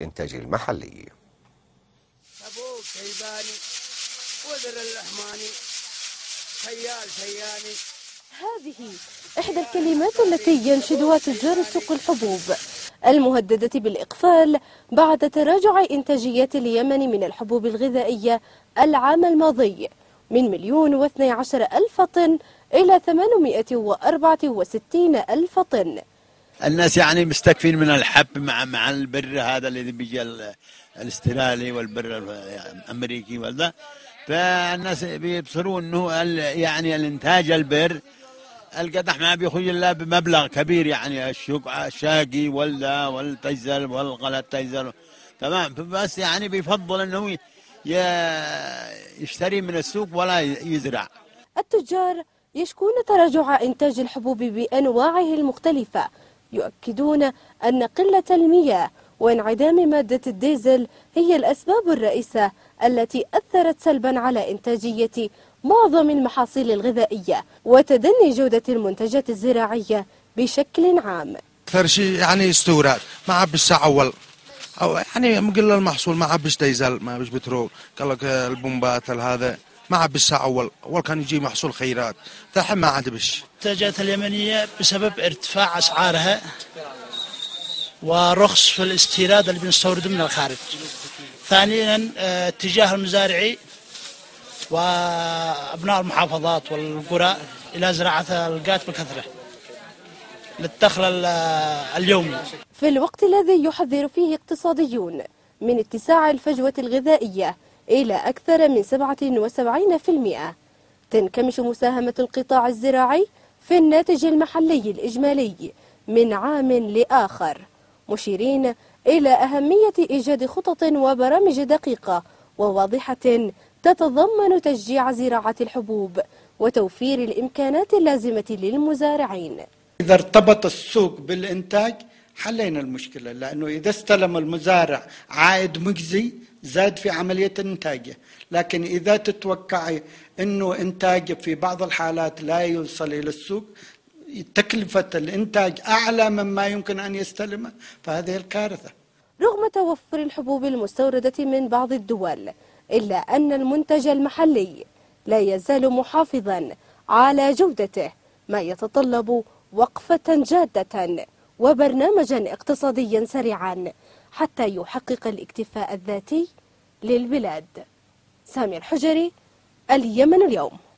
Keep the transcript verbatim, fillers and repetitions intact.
الإنتاج المحلي. أبوك شيباني وذر اللحماني خيال شياني. هذه إحدى الكلمات التي ينشدها تجار سوق الحبوب المهددة بالإقفال بعد تراجع إنتاجيات اليمن من الحبوب الغذائية العام الماضي من مليون واثني عشر ألف طن إلى ثمانمائة وأربعة وستين ألف طن. الناس يعني مستكفين من الحب مع مع البر هذا اللي بيجي الاسترالي والبر الامريكي ولا، فالناس بيبصرون انه يعني الانتاج البر القدح ما بيخرج الا بمبلغ كبير، يعني الشاقي ولا والتيزل والغلط تيزل تمام، بس يعني بيفضل انه يشتري من السوق ولا يزرع. التجار يشكون تراجع إنتاج الحبوب بأنواعه المختلفة، يؤكدون أن قلة المياه وانعدام مادة الديزل هي الأسباب الرئيسة التي أثرت سلبا على إنتاجية معظم المحاصيل الغذائية وتدني جودة المنتجات الزراعية بشكل عام. أكثر شيء يعني استوراد، ما عبش أول أو يعني مقل المحصول، ما عبش ديزل، ما عبش بترول، قال لك البومبات هذا ما عبش أول، أول كان يجي محصول خيرات، الحين ما عاد بش. المنتجات اليمنية بسبب ارتفاع أسعارها ورخص في الاستيراد اللي بنستورده من الخارج. ثانيا اتجاه المزارعي وأبناء المحافظات والقرى إلى زراعة القات بكثرة للدخل اليومي. في الوقت الذي يحذر فيه اقتصاديون من اتساع الفجوة الغذائية إلى أكثر من سبعة وسبعين بالمئة، تنكمش مساهمة القطاع الزراعي في الناتج المحلي الإجمالي من عام لآخر، مشيرين إلى أهمية إيجاد خطط وبرامج دقيقة وواضحة تتضمن تشجيع زراعة الحبوب وتوفير الإمكانات اللازمة للمزارعين. إذا ارتبط السوق بالإنتاج حلينا المشكلة، لأنه إذا استلم المزارع عائد مجزي زاد في عملية إنتاجه، لكن إذا تتوقعي أنه إنتاجه في بعض الحالات لا يوصل إلى السوق، تكلفة الإنتاج أعلى مما يمكن أن يستلمه، فهذه الكارثة. رغم توفر الحبوب المستوردة من بعض الدول، إلا أن المنتج المحلي لا يزال محافظا على جودته، ما يتطلب وقفة جادة وبرنامجا اقتصاديا سريعا حتى يحقق الاكتفاء الذاتي للبلاد. سامي الحجري، اليمن اليوم.